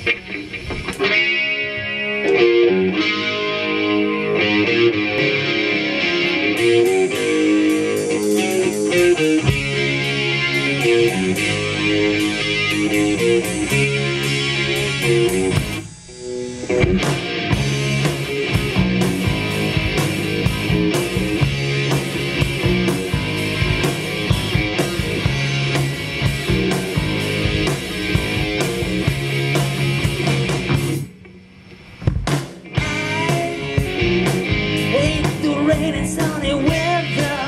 Rain and sunny weather,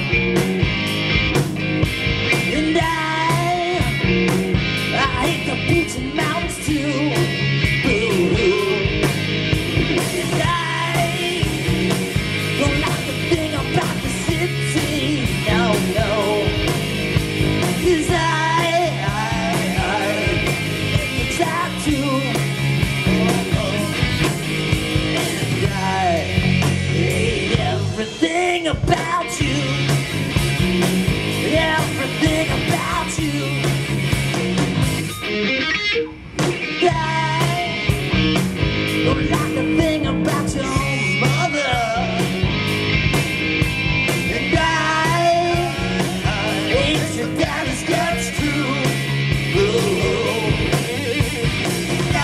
and I hate the beach and mountains too. Ooh. And I don't like the thing about the city, no, no. 'Cause I try to, and I hate everything about you, everything about you. I don't like the thing about your mother, and I hate your daddy's guts too. I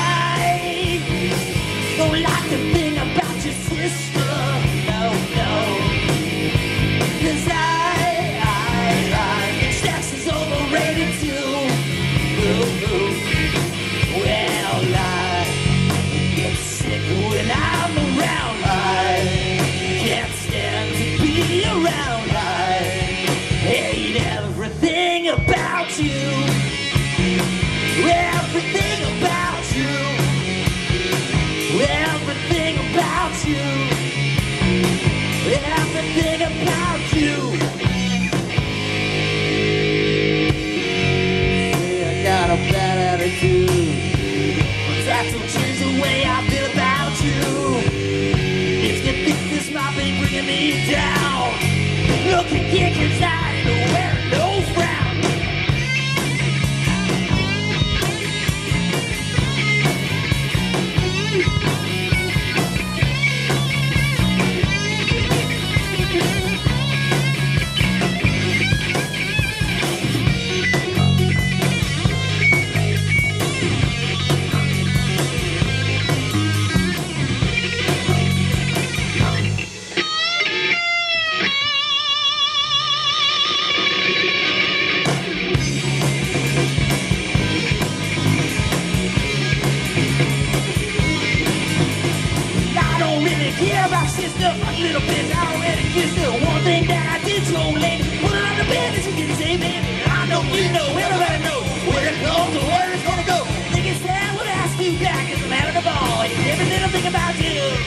don't like the thing about your sister, no, no. 'Cause I think sex is overrated too. Well, I get sick when I'm around. I can't stand to be around. I hate everything about you. Everything about you. Everything about you. Everything about you. Say I got a bad attitude, but that don't change the way I feel about you. If you think this might be bringing me down, look and kick inside and wear no frown. Care about sister a little bit. I already kissed her. One thing that I did to old lady, put it on the bed and she didn't say, baby, I know you know, everybody knows where it goes or where it's gonna go. Think it's sad when I ask you back as a matter of all. Every little thing about you.